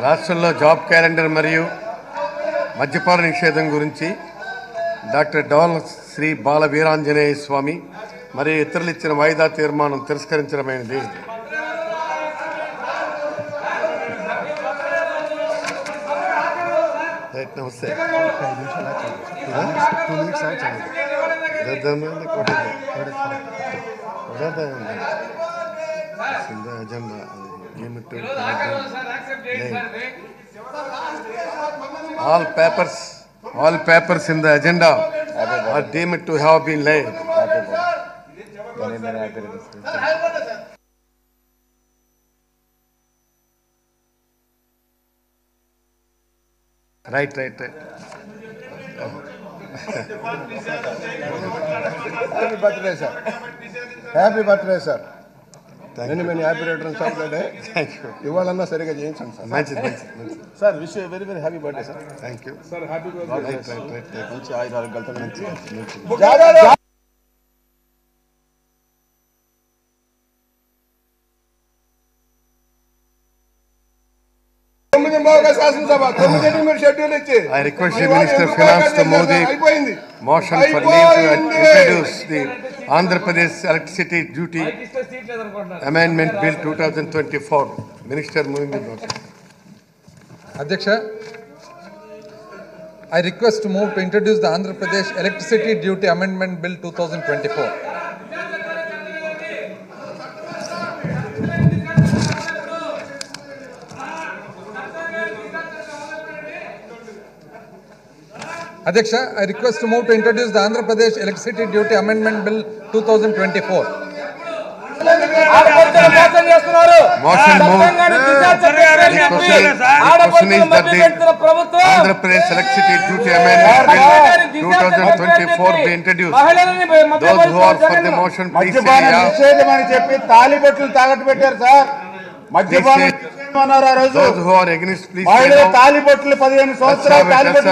రాష్ట్రంలో job calendar మరియు మద్యపాన నిషేధం గురించి డాక్టర్ డోల్ శ్రీ బాల వీరాంజనేయ స్వామి మరియు ఇతరులు ఇచ్చిన వాయిదా తీర్మానం తిరస్కరించడమైనది. నమస్తే. All papers in the agenda are deemed to have been laid. Right. Happy birthday, sir. Happy birthday, sir. Many happy returns of the day. Thank you. ఇవాళన్నా సరిగా చేయించండి సార్. మంచిది. Sir wish you very happy birthday sir. Thank you sir happy birthday. Right. మంచి ఆయురారోగ్యాలతో మంచి I request the Minister of Finance to move the motion for leave to introduce the Andhra Pradesh Electricity Duty Amendment Bill 2024. Minister moving the motion. Adhyaksha, I request to move to introduce the Andhra Pradesh Electricity Duty Amendment Bill 2024. Adhyaksha, I request to move to introduce the Andhra Pradesh Electricity Duty Amendment Bill 2024. Motion moved. The question is that the Andhra Pradesh Electricity Duty Amendment Bill 2024 be introduced. Those who are for the motion, please say yeah. Those who are against, please say no.